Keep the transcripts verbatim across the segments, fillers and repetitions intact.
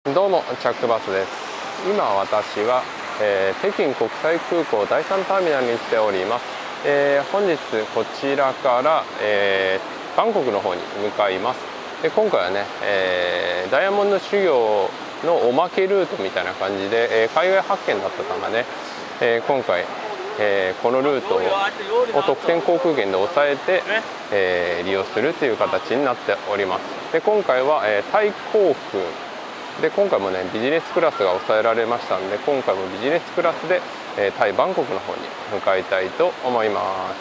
どうも、チャックバスです。今私は、えー、北京国際空港だいさんターミナルに来ております。えー、本日こちらから、えー、バンコクの方に向かいます。で今回はね、えー、ダイヤモンド修行のおまけルートみたいな感じで、えー、海外発見だったためね、えー、今回、えー、このルートを特典航空券で抑えて、えー、利用するという形になっております。で今回は、えー、タイ航空で今回もねビジネスクラスが抑えられましたので、今回もビジネスクラスで、えー、タイバンコクの方に向かいたいと思います。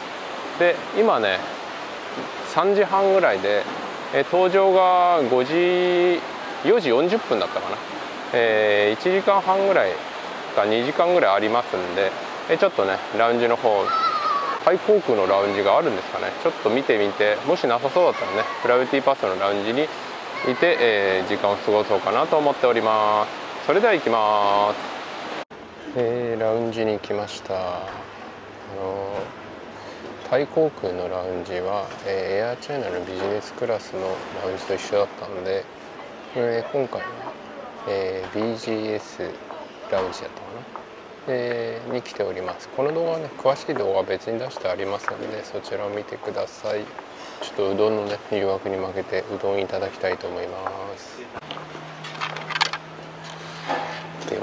で今ねさんじはんぐらいで、えー、搭乗がごじよじよんじゅっぷんだったかな、えー、いちじかんはんぐらいかにじかんぐらいありますんで、えー、ちょっとねラウンジの方、タイ航空のラウンジがあるんですかね、ちょっと見てみて、もしなさそうだったらねプライオリティパスのラウンジにいて、えー、時間を過ごそうかなと思っております。それでは行きます。えー、ラウンジに来ました。あのタイ航空のラウンジは、えー、エアチャイナのビジネスクラスのラウンジと一緒だったので、えー、今回は、えー、ビージーエス ラウンジだったかな、えー、に来ております。この動画はね詳しい動画は別に出してありますので、そちらを見てください。ちょっとうどんのね誘惑に負けてうどんいただきたいと思います。では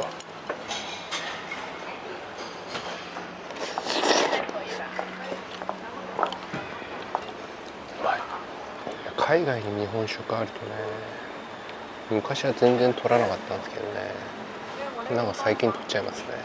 海外に日本食あるとね、昔は全然取らなかったんですけどね、なんか最近取っちゃいますね。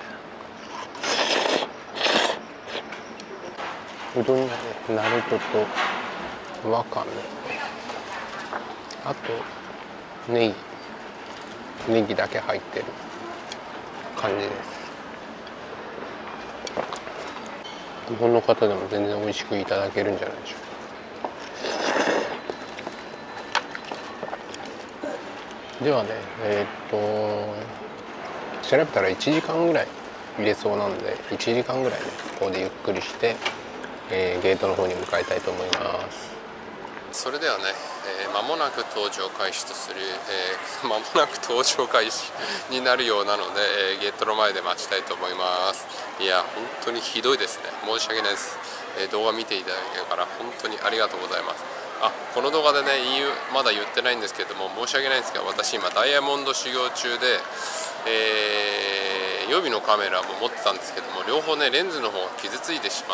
うどんにはねナルトとわかめ、あとネギネギだけ入ってる感じです。日本の方でも全然美味しくいただけるんじゃないでしょうか。ではね、えー、っと調べたらいちじかんぐらい入れそうなので、いちじかんぐらいねここでゆっくりして、えー、ゲートの方に向かいたいと思います。それではね、えー、間もなく搭乗開始とする、えー、間もなく搭乗開始になるようなので、えー、ゲートの前で待ちたいと思います。いや本当にひどいですね。申し訳ないです。えー、動画見ていただけるから本当にありがとうございます。あ、この動画でね言うまだ言ってないんですけども、申し訳ないんですが、私今ダイヤモンド修行中で、えー、予備のカメラも持ってたんですけども、両方ねレンズの方が傷ついてしまって、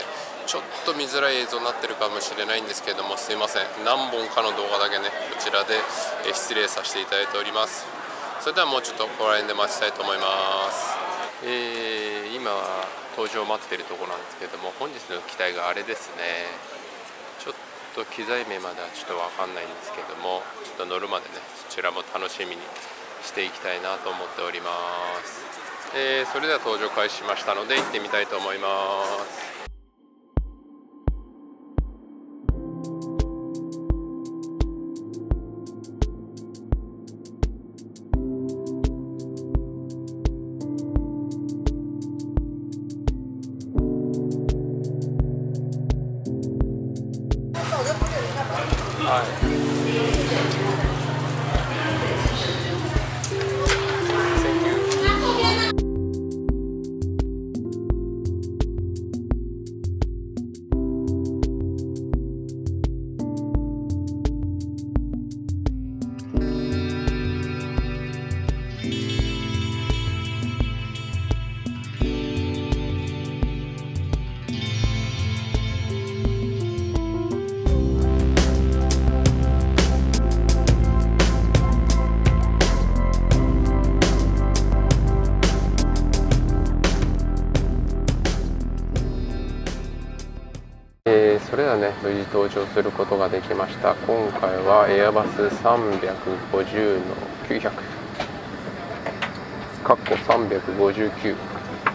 ちょっと見づらい映像になってるかもしれないんですけども、すいません、何本かの動画だけねこちらで失礼させていただいております。それではもうちょっとここら辺で待ちたいと思います。えー、今搭乗を待っているところなんですけども、本日の機体があれですね。ちょっと機材名まではちょっと分かんないんですけども、ちょっと乗るまでねそちらも楽しみにしていきたいなと思っております。えー、それでは搭乗開始しましたので行ってみたいと思います。はい。それではね無事搭乗することができました。今回はエアバスさんびゃくごじゅうのきゅうひゃくかっこさんびゃくごじゅうきゅ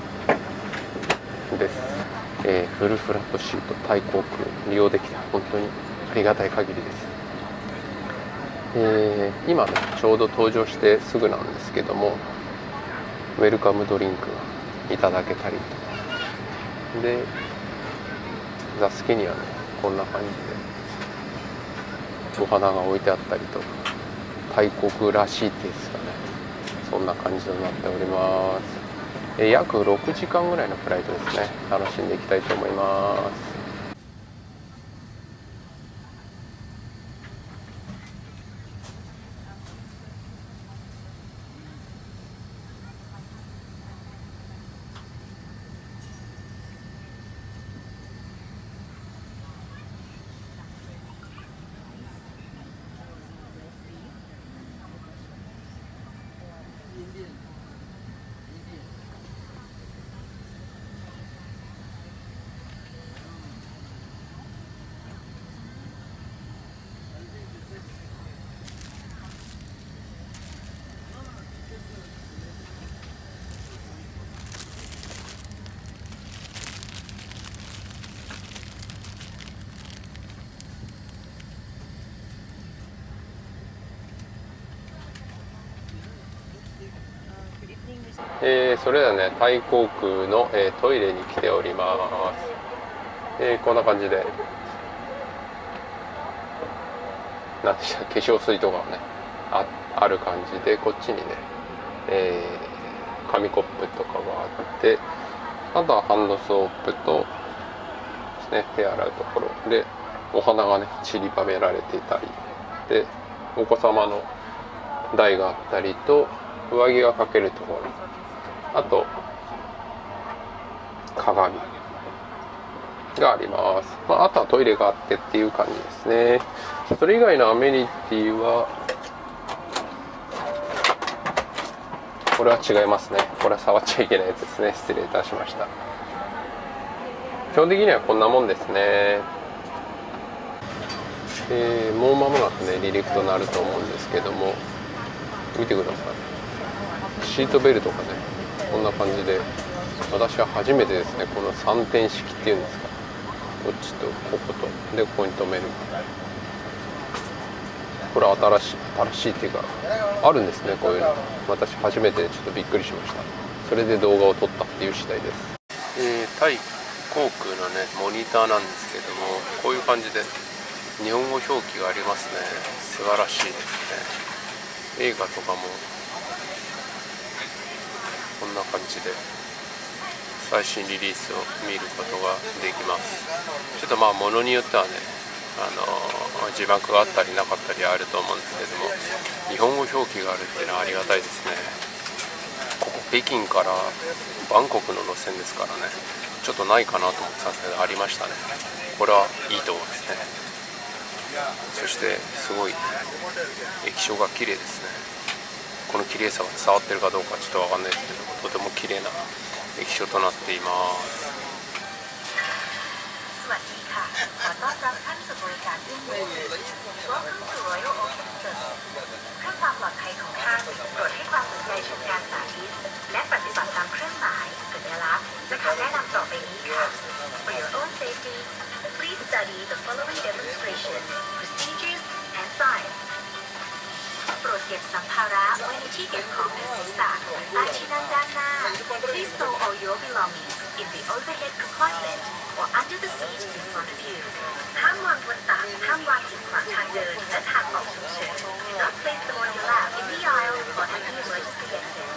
うです、えー、フルフラットシートタイ航空利用できて本当にありがたい限りです。えー、今ねちょうど搭乗してすぐなんですけども、ウェルカムドリンクがいただけたりとかで、座席にはねこんな感じでお花が置いてあったりとか、タイ航空らしいですかね。 そんな感じとなっております。え約ろくじかんぐらいのフライトですね。楽しんでいきたいと思います。えー、それではね、タイ航空の、えー、トイレに来ております。えー、こんな感じで、なんでした、化粧水とかね、あ、ある感じで、こっちにね、えー、紙コップとかがあって、あとはハンドソープとですね、手洗うところで、お花がね、散りばめられていたり、で、お子様の台があったりと、上着がかけるところ、あと鏡があります。まあ、あとはトイレがあってっていう感じですね。それ以外のアメニティは、これは違いますね。これは触っちゃいけないやつですね。失礼いたしました。基本的にはこんなもんですね。えー、もう間もなくね離陸となると思うんですけども、見てください。シートベルトがねこんな感じで、私は初めてですね、このさんてん式っていうんですか、こっちとこことでここに止める、これは新しい新しいっていうかあるんですね、こういうの。私初めてでちょっとびっくりしました。それで動画を撮ったっていう次第です。えー、タイ航空のねモニターなんですけども、こういう感じで日本語表記がありますね。素晴らしいですね。映画とかもこんな感じで最新リリースを見ることができます。ちょっとまあものによってはね、あの字幕があったりなかったりあると思うんですけども、日本語表記があるっていうのはありがたいですね。ここ北京からバンコクの路線ですからね、ちょっとないかなと思ってたんですけどありましたね。これはいいところですね。そしてすごい液晶が綺麗ですね。この綺麗さが伝わってるかどうかちょっとわかんないですけど、とても綺麗な液晶となっています。 Please study the following demonstrations, procedures, and signs. โปรดเก็บสัมภาระไว้ในที่เก็บของในศีรษะใต้ที่นั่งด้านหน้า Please store all your belongings in the overhead compartment or under the seat in front of you. ห้ามวางบนตักห้ามวางสิ่งขวางทางเดินและทางออกฉุกเฉิน Do not place them on your lap in the aisle or at the emergency exit.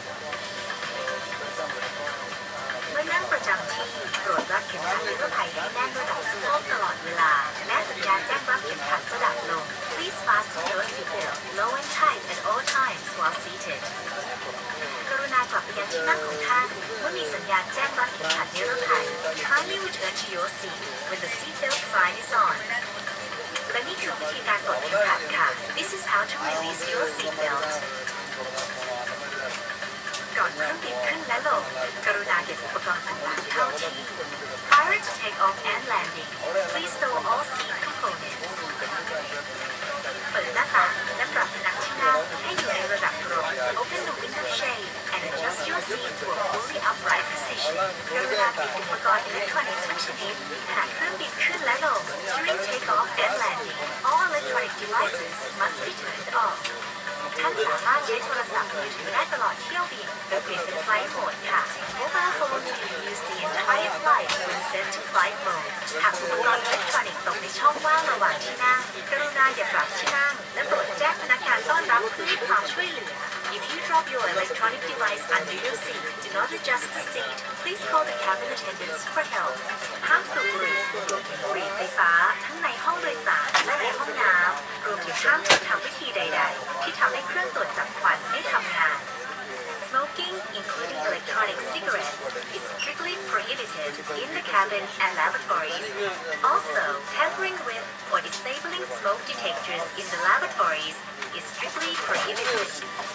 เมื่อนั่งประจำที่โปรดรัดเข็มขัดนิรภัยให้แน่นระดับสะโพกตลอดเวลาแม้สัญญาณแจ้งรับเข็มขัดจะดับลง Please fasten your seatbelt low and tight at all times while seated. กรุณากลับไปยังที่นั่งของท่านเมื่อมีสัญญาณแจ้งรับเข็มขัดนิรภัย Kindly return to your seat when the seatbelt sign is on. และนี่คือวิธีการปลดเข็มขัดค่ะ This is how to release your seatbelt. ก่อนเครื่องบินขึ้นและลงกรุณาเก็บอุปกรณ์ต่างๆเข้าที่ Prior to take off and landing, please store all seat components. เปิดหน้าต่างและปรับพนักที่นั่งให้อยู่ในระดับตรง Open the window shade and adjust your seat to a fully upright position. กรุณาปิดอุปกรณ์อิเล็กทรอนิกส์ทุกชนิดขณะเครื่องบินขึ้นและลง During take off and landing, all electronic devices must be turned off. ท่านสามารถใช้โทรศัพท์มือถือได้ตลอดเที่ยวบินโดยเปลี่ยนเป็น Flight Mode ค่ะ Mobile phones can use the entire flight when set to flight mode. หากอุปกรณ์อิเล็กทรอนิกส์ตกในช่องว่างระหว่างที่นั่งกรุณาอย่าปรับที่นั่งและโปรดแจ้งพนักงานต้อนรับเพื่อให้ความช่วยเหลือ If you drop drop your electronic device under your seat. Do not adjust the seat. Please call the cabin attendants for help. ห้ามสูบบุหรี่บุหรี่ไฟฟ้าทั้งในห้องโดยสารและในห้องน้ำรวมถึงห้ามทำพิธีใดๆที่ทำให้เครื่องตรวจจับควันไม่ทำงาน Smoking, including electronic cigarettes, is strictly prohibited in the cabin and lavatories. Also, tampering with or disabling smoke detectors in the lavatories is strictly prohibited.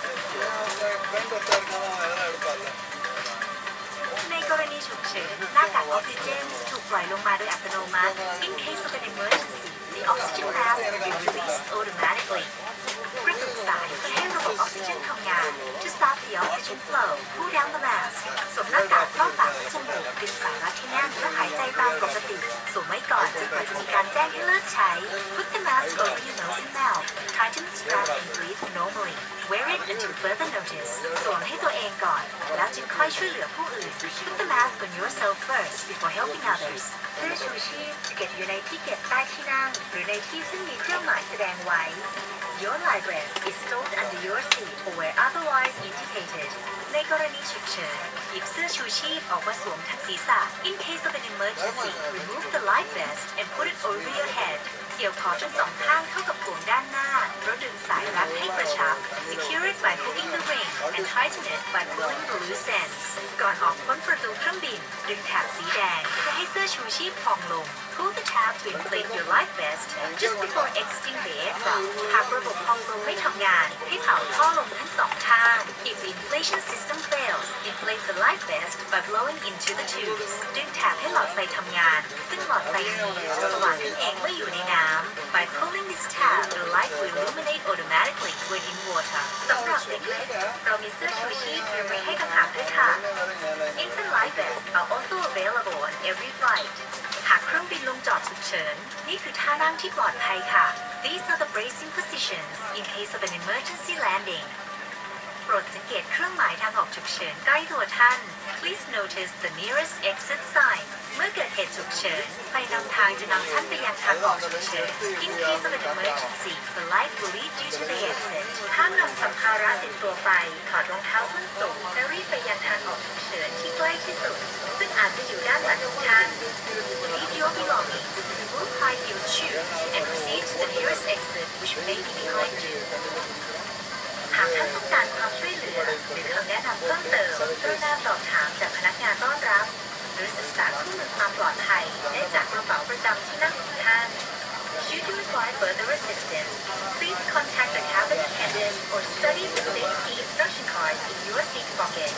ในกรณีฉุกเฉินหน้ากากออกซิเจนถูกปล่อยลงมาโดยอัตโนมัติ In case of an emergency, the oxygen mask will be released automatically. กระตุกสายเพื่อให้ระบบออกซิเจนทำงาน To stop the oxygen flow, pull down the mask. สวมหน้ากากครอบปากและจมูกดึงสายรัดที่แน่นเพื่อหายใจตามปกติสวมไว้ก่อนจนกว่าจะมีการแจ้งให้เลิกใช้ Put the mask over your nose and mouth. Tighten the strap and breathe normally. Wear it until further notice. สวมให้ตัวเองก่อนแล้วจึงค่อยช่วยเหลือผู้อื่น Put the mask on yourself first before helping others. เสื้อชูชีพจะเก็บอยู่ในที่เก็บใต้ที่นั่งหรือในที่ซึ่งมีเครื่องหมายแสดงไว้ Your life vest is stowed under your seat or where otherwise indicated. ในกรณีฉุกเฉินหยิบเสื้อชูชีพออกมาสวมทับศีรษะ In case of an emergency, remove the life vest and put it over your head. เกี่ยวคอทั้งสองข้างเข้ากับห่วงด้านหน้าแล้วดึงสายรัดให้กระชับ Secure it by hooking the ring and tighten it by pulling the loose ends. ก่อนออกพ้นประตูเครื่องบินดึงแถบสีแดงเพื่อให้เสื้อชูชีพพองลง Pull the tab to inflate your life vest just before exiting the aircraft. หากระบบพองลมไม่ทำงานให้เผาท่อลมทั้งสองข้าง If the inflation system fails, inflate the life vest by blowing into the tubes. ดึงแถบให้หลอดไฟทำงานซึ่งหลอดไฟนี้จะสว่างขึ้นเองเมื่ออยู่ในน้ำ By pulling this tab, the light will illuminate automatically when in water. สำหรับเด็กๆเรามีเสื้อชูชีพเตรียมไว้ให้ต่างหากด้วยค่ะ Infant life vests are also available on every flight. หากเครื่องบินลงจอดฉุกเฉินนี่คือท่านั่งที่ปลอดภัยค่ะ These are the bracing positions in case of an emergency landing. โปรดสังเกตเครื่องหมายทางออกฉุกเฉินใกล้ตัวท่าน Please notice the nearest exit sign. เมื่อเกิดเหตุฉุกเฉินไฟนำทางจะนำท่านไปยังทางออกฉุกเฉิน In case of an emergency, the light will lead you to the exit. ห้ามนำสัมภาระติดตัวไปถอดรองเท้าส้นสูงและรีบไปยังทางออกฉุกเฉินที่ใกล้ที่สุดซึ่งอาจจะอยู่ด้านหลังของท่าน Leave your belongings, remove high heeled shoes, and proceed to the nearest exit, which may be behind you. หากท่านต้องการความช่วยเหลือหรือคำแนะนำเพิ่มเติมกรุณาสอบถามจากพนักงานต้อนรับหรือศึกษาข้อมูลความปลอดภัยได้จากกระเป๋าประจำที่นั่งของท่าน Should you require further assistance, please contact the cabin attendant or study the safety instruction card in your seat pocket.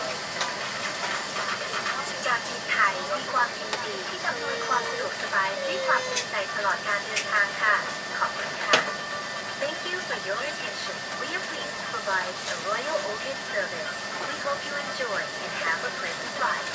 จากทีมไทยมีความยินดีที่จะอำนวยความสะดวกสบายให้ความภูมิใจตลอดการเดินทางค่ะขอบคุณค่ะ Thank you for your attention. We are pleased to provide a Royal Orchid service. We hope you enjoy and have a pleasant flight.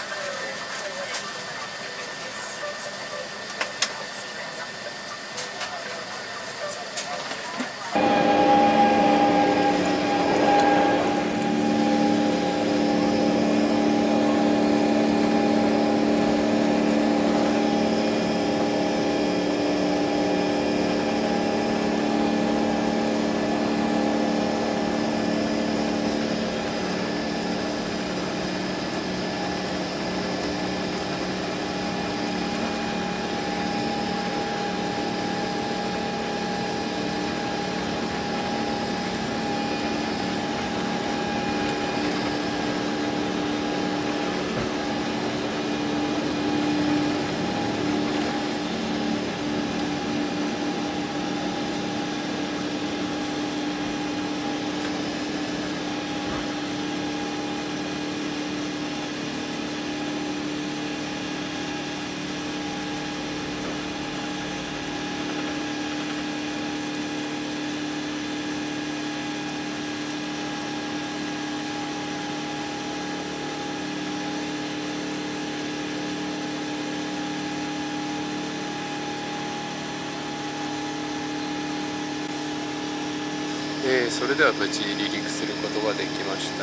えー、それでは無事離陸することができました。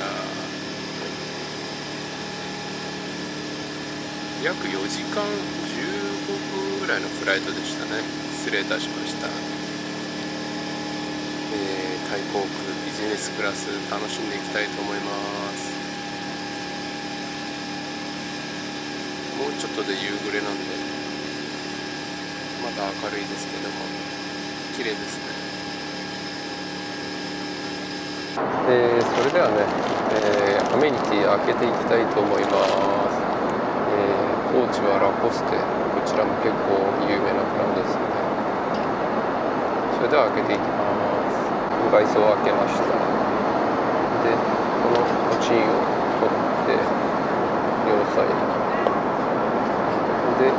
約よじかんじゅうごふんぐらいのフライトでしたね。失礼いたしました。えータイ航空ビジネスクラス楽しんでいきたいと思います。もうちょっとで夕暮れなんでまだ明るいですけども綺麗ですね。えー、それではね、えー、アメニティ開けていきたいと思います。えー、ポーチはラコステ、こちらも結構有名なブランドですね。それでは開けていきます。外装を開けました。でこのポチンを取って両サイドで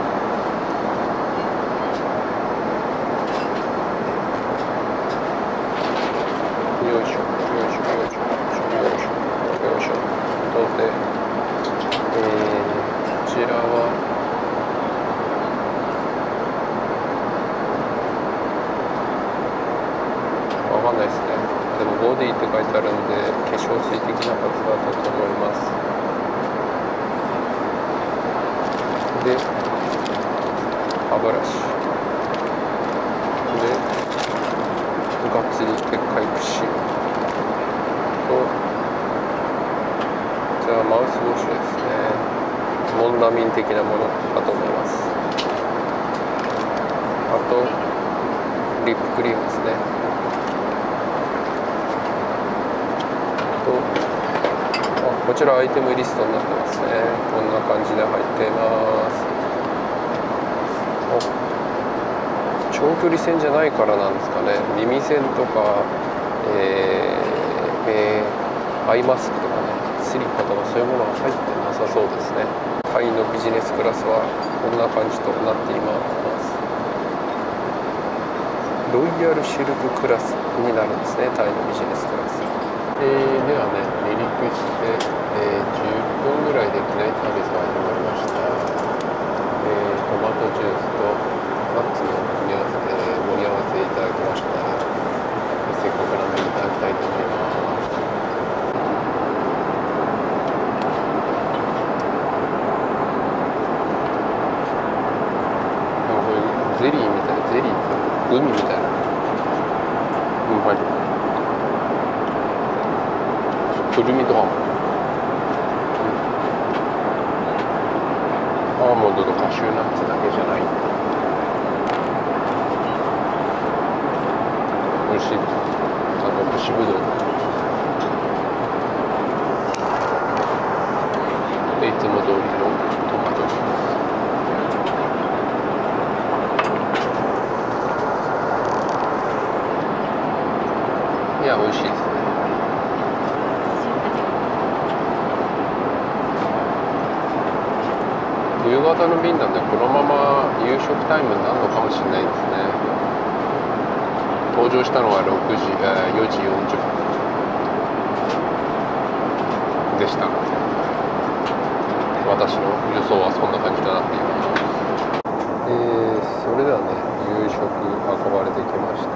よいしょよいしょよいしょよいしょよいしょよいしょとで、えー、こちらはわかんないですね。でもボディって書いてあるんで化粧水的なパーツだったと思います。で歯ブラシでがっつりでっかい櫛と、じゃあマウスウォッシュですね。モンダミン的なものだと思います。あとリップクリームですね。とあこちらアイテムリストになってますね。こんな感じで入っています。長距離線じゃないからなんですかね。耳栓とか、えーえー、アイマスクとかね、スリッパとかそういうものは入ってなさそうですね。タイのビジネスクラスはこんな感じとなっています。ロイヤルシルククラスになるんですね、タイのビジネスクラス。えー、ではね、離陸して、えー、じゅっぷんぐらいで機内サービスが始まりました。えー、トマトジュースとナッツの組み合わせで盛り合わせいただきました。せっかくなんでいただきたいと思います。なんかこれゼリーみたいな、ゼリーってグミみたいな。うん、はい。くるみとかも、アーモンドとカシューナッツだけじゃない。美味しいです。あと干しぶどうでいつも通りのトマトジュース。いや美味しいですね。夕方の便なんでこのまま夕食タイムになるのかもしれないですね。搭乗したのはろくじ、えー、よじよんじゅっぷんでした。私の予想はそんな感じとなっています。えー、それではね、夕食運ばれてきました。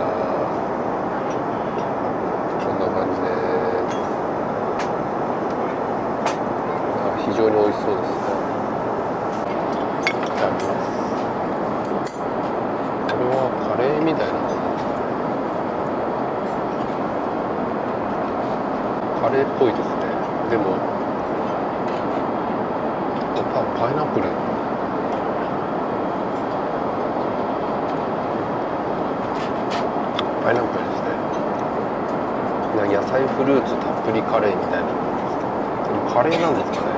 こんな感じです。非常に美味しそうですね。いただきます。これはカレーみたいなもの、カレーっぽいですね。でもパ、パイナップル、パイナップルですね。野菜フルーツたっぷりカレーみたいな。でもカレーなんですかね。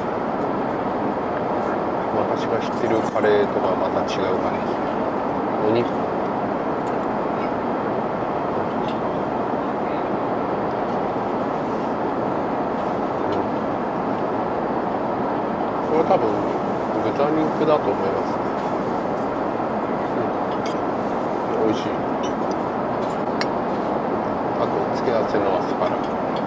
私が知ってるカレーとはまた違うカレーですね。お肉、これ多分豚肉だと思いますね。うん、美味しい。あと付け合わせのアスパラ、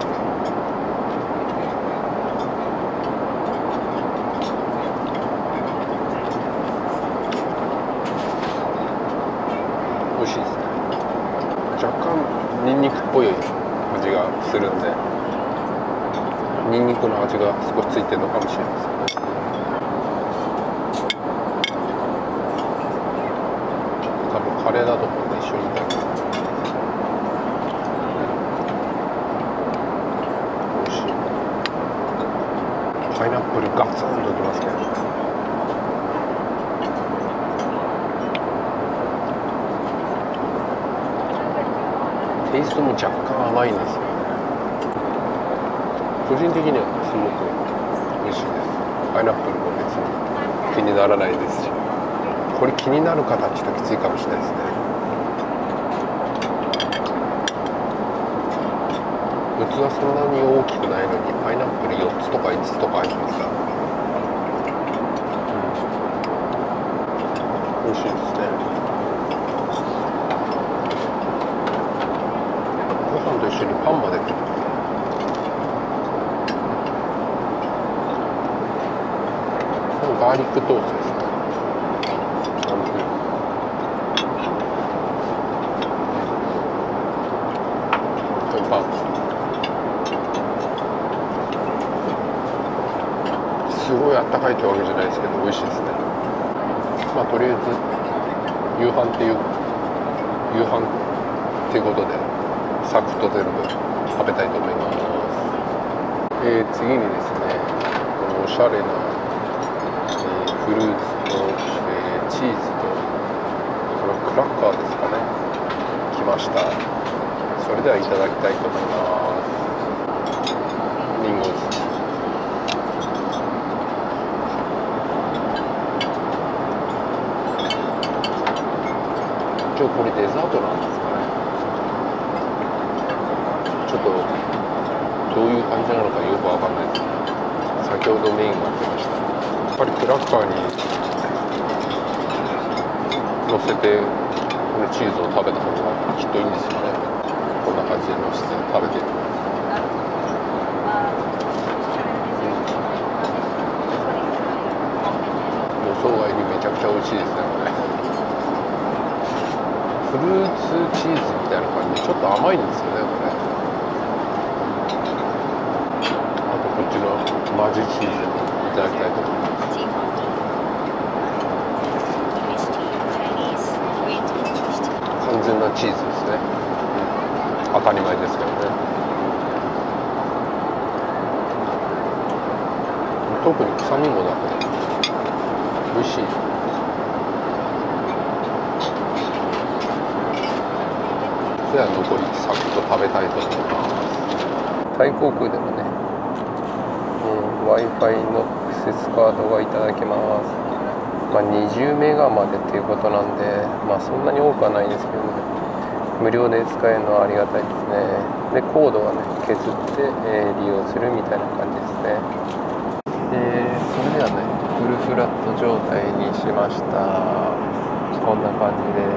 美味しいですね。若干ニンニクっぽい味がするんで、ニンニクの味が少しついてるのかもしれません。多分カレーだと思うんで一緒にいただきます。 パイナップルガツンときますけどね。テイストも若干甘いんですよ。個人的にはすごく美味しいです。パイナップルも別に気にならないですし、これ気になる方はちょっときついかもしれないですね。器はそんなに大きくないのにパイナップルよっつとかいつつとか入ってますから、うん、美味しいですね。ご飯と一緒にパンまで食べて、ガーリックトーストですね。パンすごいあったかいってわけじゃないですけど美味しいですね。まあとりあえず夕飯っていう夕飯っていうことでサクッと全部食べたいと思います。えー、次にですね、このおしゃれな、えー、フルーツと、えー、チーズとこれクラッカーですかね、来ました。それではいただきたいと思います。リンゴです。一応これデザートなんですかね。ちょっとどういう感じなのかよくわかんないです。先ほどメインが来ました。やっぱりクラッカーに乗せてこのチーズを食べた方がきっといいんですよね。こんな感じで乗せて食べてる。予想外にめちゃくちゃ美味しいですね、これ。フルーツチーズみたいな感じでちょっと甘いんですよね、これ。あとこっちのマジチーズいただきたいと思います。完全なチーズですね。当たり前ですけどね。特に臭みもなく美味しい。では残りサクッと食べたいと思います。タイ航空でもね、うん、Wi-Fi のアクセスカードがいただけます。まあ、にじゅうメガまでっていうことなんで、まあそんなに多くはないんですけどね、無料で使えるのはありがたいですね。でコードはね削って、えー、利用するみたいな感じですね。えー、それではねフルフラット状態にしました。こんな感じです。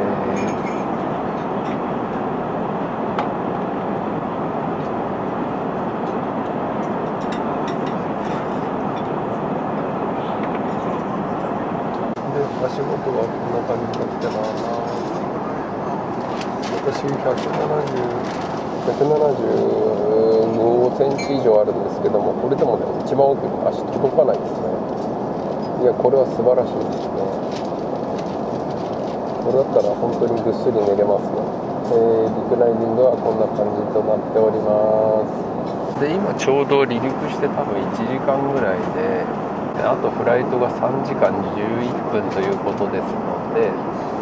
足元はこんな感じになってます。私ひゃくななじゅうごセンチ以上あるんですけども、これでもね一番奥に足届かないですね。いやこれは素晴らしいですね。これだったら本当にぐっすり寝れますね。えー、リクライニングはこんな感じとなっております。で今ちょうど離陸して多分いちじかんぐらいで、あとフライトがさんじかんじゅういっぷんということですので、え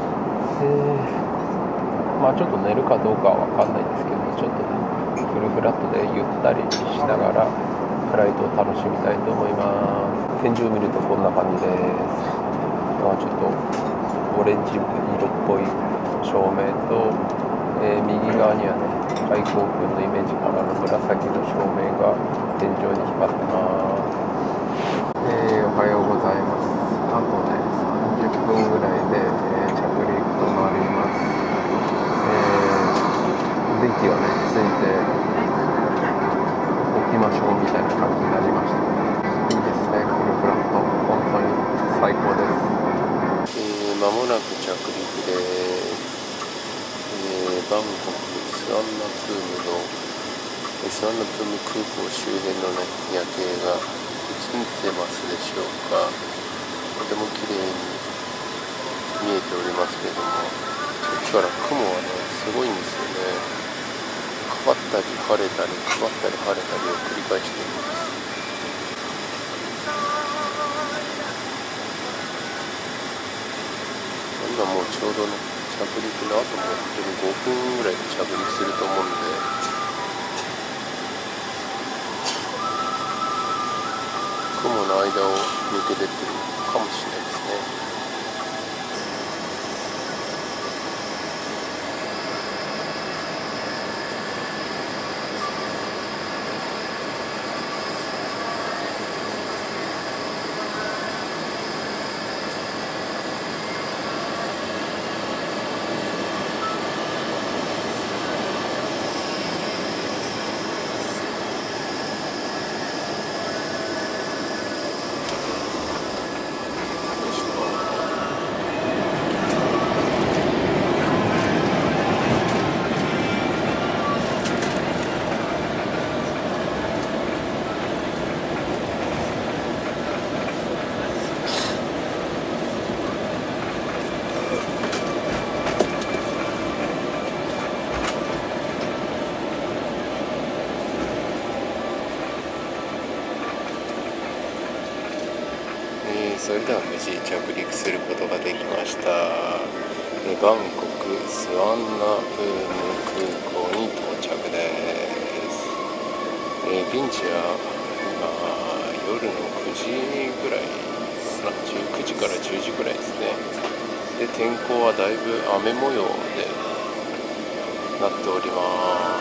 ー、まあちょっと寝るかどうかは分かんないですけど、ちょっとねフルフラットでゆったりしながらフライトを楽しみたいと思います。天井を見るとこんな感じです。まあ、ちょっとオレンジ色っぽい照明と、えー、右側にはねタイ航空のイメージカラーの紫の照明が天井に光ってます。えー、おはようございます。あとねさんじゅっぷんぐらいで、えー、着陸となります。えー、電気がねついて起きましょうみたいな感じになりました。いいですね、フルフラット本当に最高です。えー、間もなく着陸です。えー、バンコクスワンナプームのスワンナプーム空港周辺のね夜景が映ってますでしょうか。とても綺麗に見えておりますけども、こっちから雲はねすごいんですよね。変わったり晴れたり変わったり晴れたりを繰り返しています。 今もうちょうどね着陸の後も本当にごふんぐらいで着陸すると思うんで、雲の間を抜けてってるかもしれないですね。それでは無事着陸することができました。えバンコクスワンナプーム空港に到着です。え現地は今夜のくじぐらいかな、じゅうくじからじゅうじぐらいですね。で天候はだいぶ雨模様でなっております。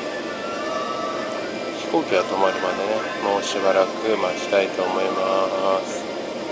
飛行機が止まるまでね、もうしばらく待ちたいと思います。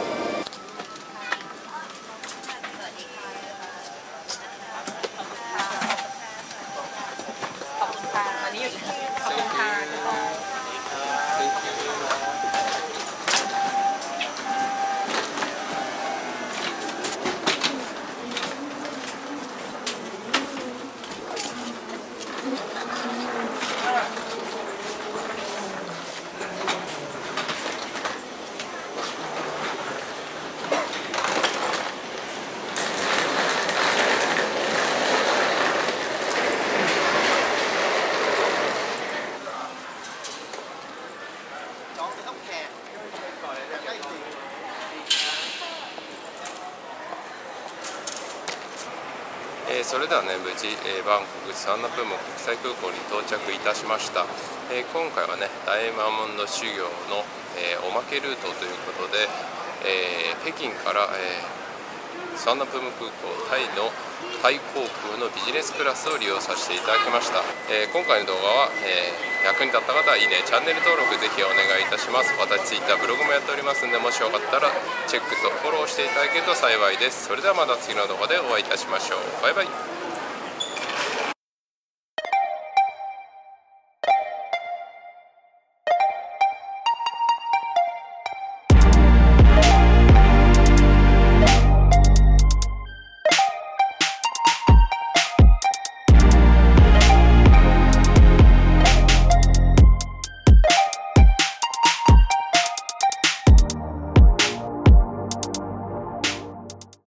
えー、それではね無事、えー、バンコクスワンナプーム国際空港に到着いたしました。えー、今回はねダイヤモンド修行の、えー、おまけルートということで、えー、北京から、えー、スワンナプーム空港タイのタイ航空のビジネスクラスを利用させていただきました。えー、今回の動画は、えー、役に立った方はいいね、チャンネル登録ぜひお願いいたします。私 Twitter ブログもやっておりますので、もしよかったらチェックとフォローしていただけると幸いです。それではまた次の動画でお会いいたしましょう。バイバイ。